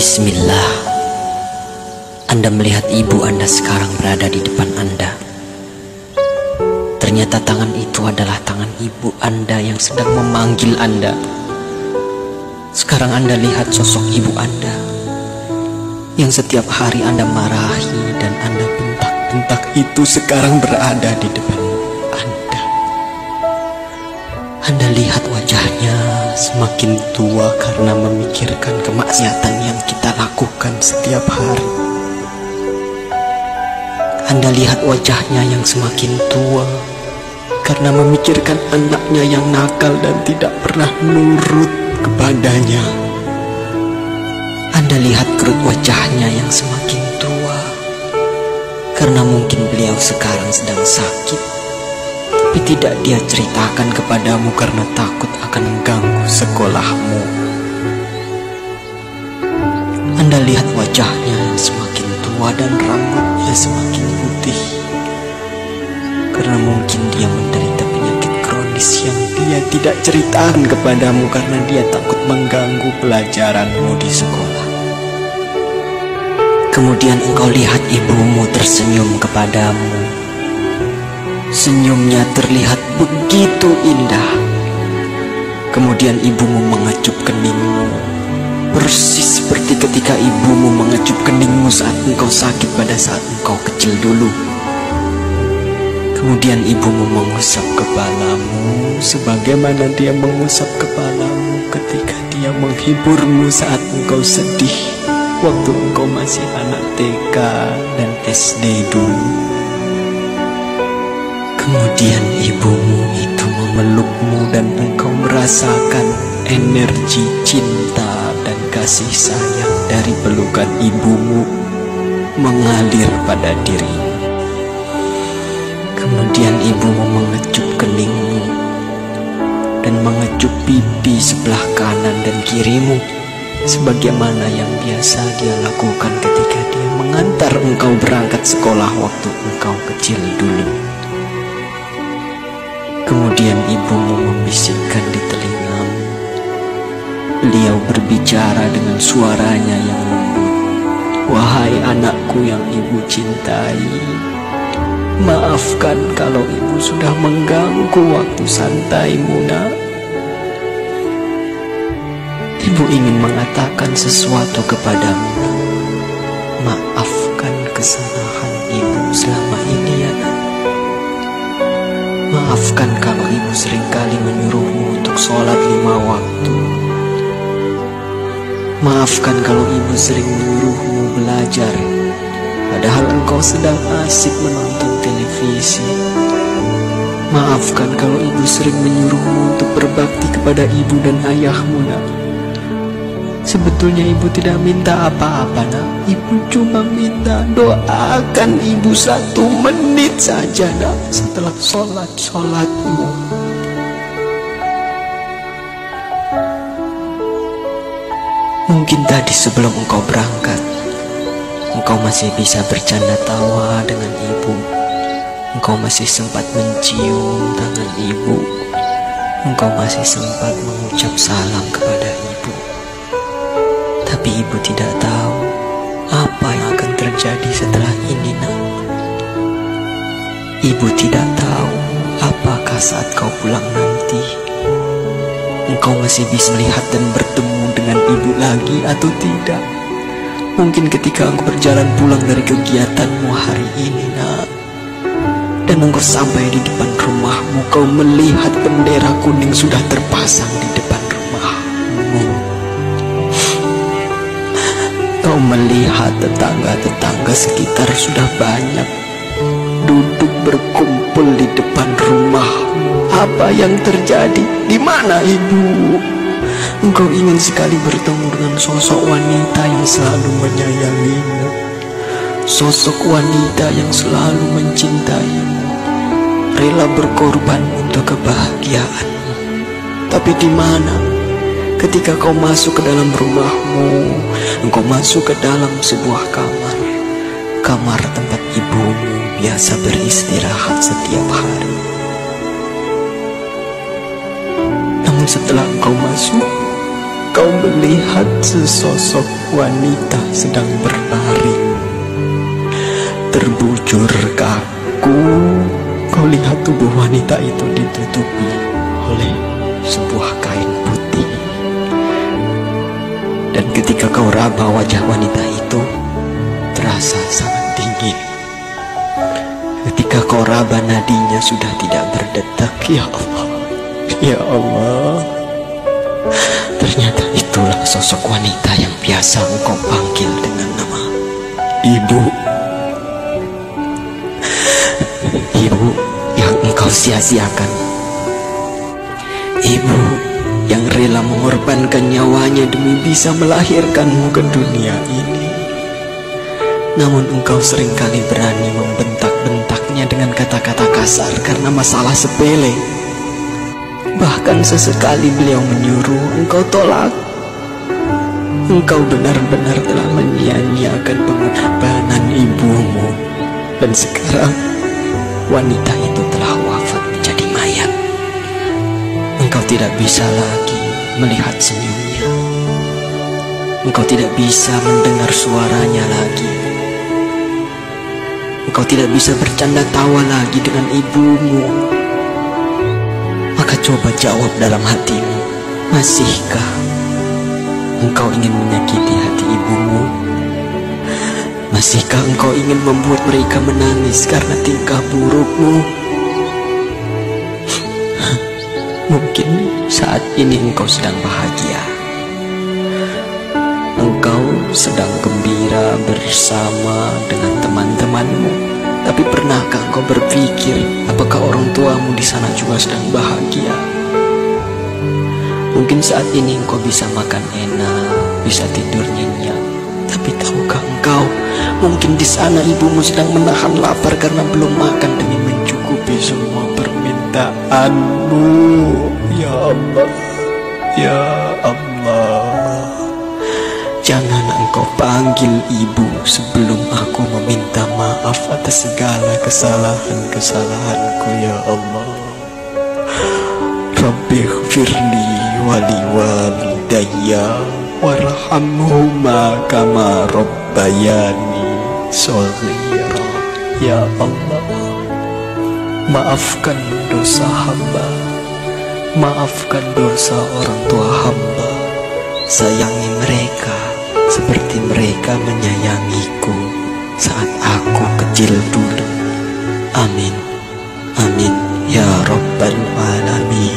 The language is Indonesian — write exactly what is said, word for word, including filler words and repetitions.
Bismillah. Anda melihat ibu Anda sekarang berada di depan Anda. Ternyata tangan itu adalah tangan ibu Anda yang sedang memanggil Anda. Sekarang Anda lihat sosok ibu Anda yang setiap hari Anda marahi dan Anda bentak-bentak itu sekarang berada di depan Anda. Anda lihat wajahnya semakin tua karena memikirkan kemaksiatan yang kita lakukan setiap hari. Anda lihat wajahnya yang semakin tua karena memikirkan anaknya yang nakal dan tidak pernah nurut kepadanya. Anda lihat kerut wajahnya yang semakin tua karena mungkin beliau sekarang sedang sakit, tapi tidak dia ceritakan kepadamu karena takut akan mengganggu sekolahmu. Anda lihat wajahnya yang semakin tua dan rambutnya semakin putih karena mungkin dia menderita penyakit kronis yang dia tidak ceritakan kepadamu karena dia takut mengganggu pelajaranmu di sekolah. Kemudian engkau lihat ibumu tersenyum kepadamu. Senyumnya terlihat begitu indah. Kemudian ibumu mengecup keningmu, persis seperti ketika ibumu mengecup keningmu saat engkau sakit pada saat engkau kecil dulu. Kemudian ibumu mengusap kepalamu sebagaimana dia mengusap kepalamu ketika dia menghiburmu saat engkau sedih waktu engkau masih anak T K dan S D dulu. Kemudian ibumu itu memelukmu dan engkau merasakan energi cinta dan kasih sayang dari pelukan ibumu mengalir pada dirimu. Kemudian ibumu mengecup keningmu dan mengecup pipi sebelah kanan dan kirimu sebagaimana yang biasa dia lakukan ketika dia mengantar engkau berangkat sekolah waktu engkau kecil dulu. Kemudian ibumu membisikkan di telingamu. Beliau berbicara dengan suaranya yang lembut. Wahai anakku yang ibu cintai, maafkan kalau ibu sudah mengganggu waktu santaimu, nak. Ibu ingin mengatakan sesuatu kepadamu, nak. Maafkan kesalahan ibu selama ini, ya, nak. Maafkan kalau ibu seringkali menyuruhmu untuk sholat lima waktu. Maafkan kalau ibu sering menyuruhmu belajar, padahal engkau sedang asik menonton televisi. Maafkan kalau ibu sering menyuruhmu untuk berbakti kepada ibu dan ayahmu, nak. Sebetulnya ibu tidak minta apa-apa, nak. Ibu cuma minta doakan ibu satu menit saja, nak, setelah sholat-sholatmu. Mungkin tadi sebelum engkau berangkat, engkau masih bisa bercanda tawa dengan ibu. Engkau masih sempat mencium tangan ibu. Engkau masih sempat mengucap salam kepada ibu. Tapi ibu tidak tahu apa yang akan terjadi setelah ini, nak. Ibu tidak tahu apakah saat kau pulang nanti engkau masih bisa melihat dan bertemu dengan ibu lagi atau tidak. Mungkin ketika engkau berjalan pulang dari kegiatanmu hari ini, nak, dan engkau sampai di depan rumahmu, kau melihat bendera kuning sudah terpasang di depan rumahmu. Kau melihat tetangga-tetangga sekitar sudah banyak duduk berkumpul di depan rumahmu. Apa yang terjadi? Di mana ibu? Engkau ingin sekali bertemu dengan sosok wanita yang selalu menyayangimu, sosok wanita yang selalu mencintaimu, rela berkorban untuk kebahagiaanmu. Tapi di mana? Ketika kau masuk ke dalam rumahmu, engkau masuk ke dalam sebuah kamar, kamar tempat ibumu biasa beristirahat setiap hari. Namun setelah engkau masuk, kau engkau melihat sesosok wanita sedang berlari. Terbujur kaku, kau lihat tubuh wanita itu ditutupi oleh sebuah kain putih. Dan ketika kau raba wajah wanita itu, terasa sangat dingin. Ketika kau raba nadinya sudah tidak berdetak. Ya Allah, ya Allah, ternyata itulah sosok wanita yang biasa engkau panggil dengan nama Ibu. Ibu yang engkau sia-siakan. Ibu yang rela mengorbankan nyawanya demi bisa melahirkanmu ke dunia ini. Namun engkau seringkali berani membentak-bentaknya dengan kata-kata kasar karena masalah sepele. Bahkan sesekali beliau menyuruh, engkau tolak. Engkau benar-benar telah menyia-nyiakan pengorbanan ibumu. Dan sekarang wanita itu telah wafat menjadi mayat. Engkau tidak bisa lagi melihat senyumnya. Engkau tidak bisa mendengar suaranya lagi. Engkau tidak bisa bercanda tawa lagi dengan ibumu. Maka coba jawab dalam hatimu, masihkah engkau ingin menyakiti hati ibumu? Masihkah engkau ingin membuat mereka menangis karena tingkah burukmu? Mungkin saat ini engkau sedang bahagia. Engkau sedang gembira bersama dengan teman-temanmu. Tapi pernahkah engkau berpikir apakah orang tuamu di sana juga sedang bahagia? Mungkin saat ini engkau bisa makan enak, bisa tidur nyenyak. Tapi tahukah engkau, mungkin di sana ibumu sedang menahan lapar karena belum makan demi mencukupi semua permintaanmu. Ya Allah, ya Allah, jangan engkau panggil ibu sebelum aku meminta maaf atas segala kesalahan-kesalahanku, ya Allah. Rabbighfirli wali walidayya warhamhuma kama rabbayani shaghira. Ya Allah, maafkan dosa hamba, maafkan dosa orang tua hamba. Sayangi mereka seperti mereka menyayangiku saat aku kecil dulu. Amin, amin ya Rabbal Alamin.